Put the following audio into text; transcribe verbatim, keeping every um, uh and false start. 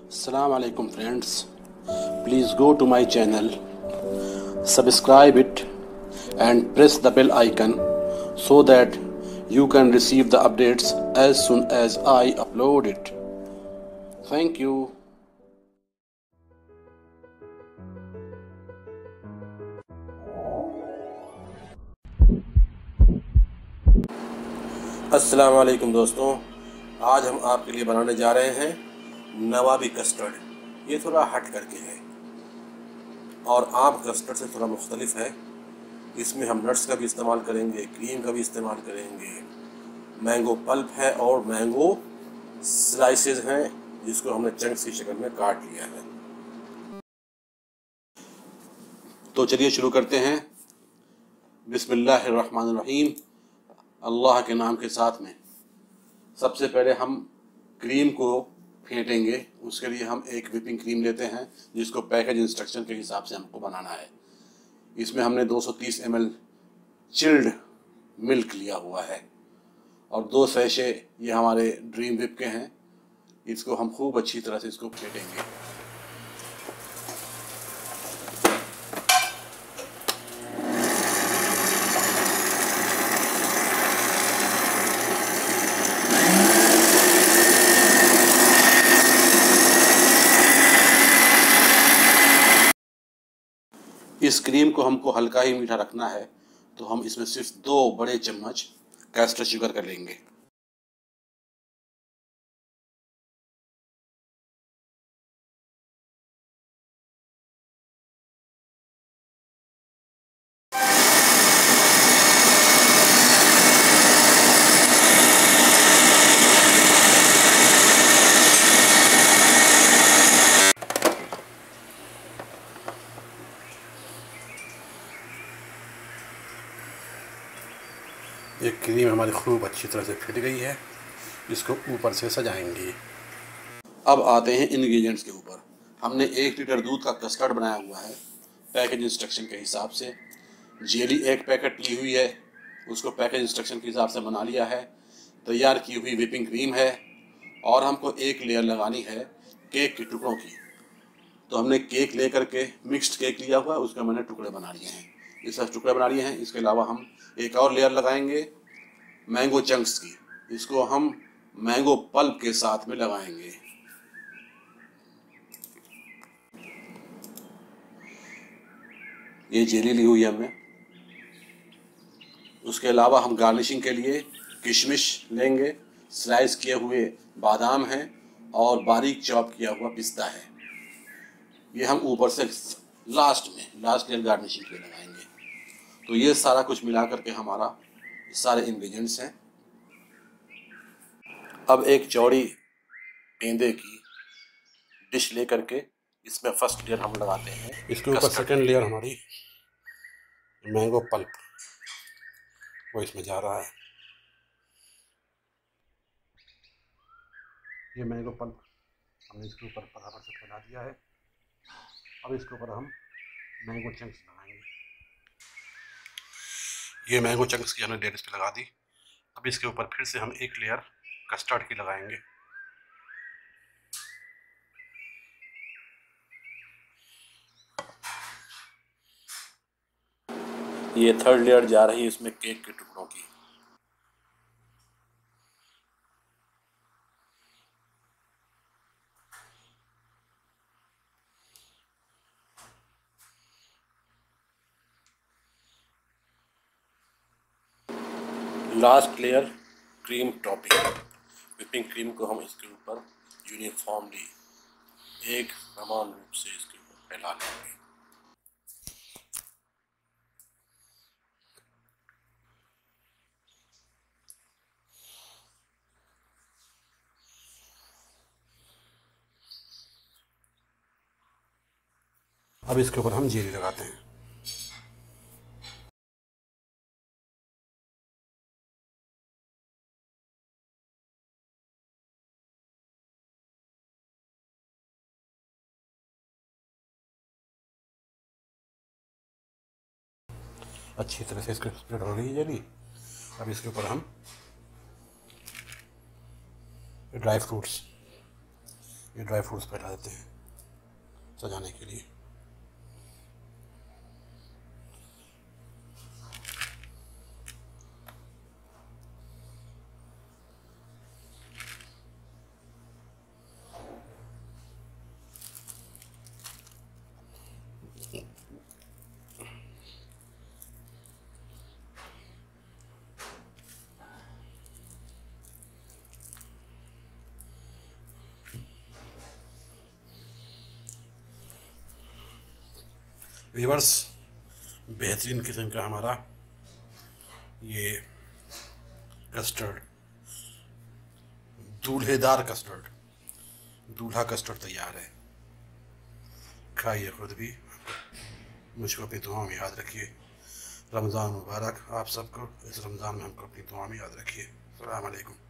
Assalamu alaikum friends. Please go to my channel, subscribe it and press the bell icon so that you can receive the updates as soon as I upload it. Thank you. अस्सलाम वालेकुम दोस्तों, आज हम आपके लिए बनाने जा रहे हैं नवाबी कस्टर्ड। ये थोड़ा हट करके है और आम कस्टर्ड से थोड़ा मुख्तलिफ है। इसमें हम नट्स का भी इस्तेमाल करेंगे, क्रीम का भी इस्तेमाल करेंगे, मैंगो पल्प है और मैंगो स्लाइसेस हैं जिसको हमने चंक्स की शक्ल में काट लिया है। तो चलिए शुरू करते हैं। बिस्मिल्लाहिर्रहमानिर्रहीम, अल्लाह के नाम के साथ में। सबसे पहले हम क्रीम को फेंटेंगे। उसके लिए हम एक व्हिपिंग क्रीम लेते हैं जिसको पैकेज इंस्ट्रक्शन के हिसाब से हमको बनाना है। इसमें हमने दो सौ तीस एम एल चिल्ड मिल्क लिया हुआ है और दो सैशे ये हमारे ड्रीम व्हिप के हैं। इसको हम खूब अच्छी तरह से इसको फेंटेंगे। इस क्रीम को हमको हल्का ही मीठा रखना है, तो हम इसमें सिर्फ दो बड़े चम्मच कैस्टर शुगर का लेंगे। ये क्रीम हमारी खूब अच्छी तरह से फिट गई है। इसको ऊपर से सजाएंगे। अब आते हैं इंग्रेडिएंट्स के ऊपर। हमने एक लीटर दूध का कस्टर्ड बनाया हुआ है पैकेज इंस्ट्रक्शन के हिसाब से। जेली एक पैकेट ली हुई है, उसको पैकेज इंस्ट्रक्शन के हिसाब से बना लिया है। तैयार की हुई व्हिपिंग क्रीम है और हमको एक लेयर लगानी है केक के टुकड़ों की। तो हमने केक ले करके मिक्स्ड केक लिया हुआ है, उसका मैंने टुकड़े बना लिए हैं। इस तरह टुकड़े बना लिए हैं। इसके अलावा हम एक और लेयर लगाएंगे मैंगो चंक्स की। इसको हम मैंगो पल्प के साथ में लगाएंगे। ये जेली ली हुई है हमने। उसके अलावा हम गार्निशिंग के लिए किशमिश लेंगे, स्लाइस किए हुए बादाम हैं और बारीक चॉप किया हुआ पिस्ता है। ये हम ऊपर से लास्ट में लास्ट लेयर गार्निशिंग के लिए लगाएंगे। तो ये सारा कुछ मिला करके हमारा सारे इंग्रेडिएंट्स हैं। अब एक चौड़ी गेंदे की डिश ले करके इसमें फर्स्ट लेयर हम लगाते हैं। इसके ऊपर सेकंड लेयर हमारी मैंगो पल्प वो इसमें जा रहा है। ये मैंगो पल्प हमने इसके ऊपर बराबर से फैला दिया है। अब इसके ऊपर हम मैंगो चंक्स लगाएंगे। ये मैंगो चंक्स की हमने लेयर इस पे लगा दी। अब इसके ऊपर फिर से हम एक लेयर कस्टर्ड की लगाएंगे। ये थर्ड लेयर जा रही है इसमें केक के टुकड़ों की। Last layer cream topping. Whipping cream को हम इसके ऊपर यूनिफॉर्मली एक समान रूप से इसके ऊपर फैला लेंगे। अब इसके ऊपर हम जेली लगाते हैं। अच्छी तरह से इसको स्प्रेड हो रही है जेली। अब इसके ऊपर हम ड्राई फ्रूट्स ये ड्राई फ्रूट्स पे डाल देते हैं सजाने के लिए। व्यूअर्स, बेहतरीन किस्म का हमारा ये कस्टर्ड, दूल्हेदार कस्टर्ड, दूल्हा कस्टर्ड तैयार है। खाइए खुद भी, मुझको अपनी दुआ में याद रखिए। रमज़ान मुबारक आप सबको। इस रमज़ान में हमको अपनी दुआ में याद रखिए। अस्सलाम वालेकुम।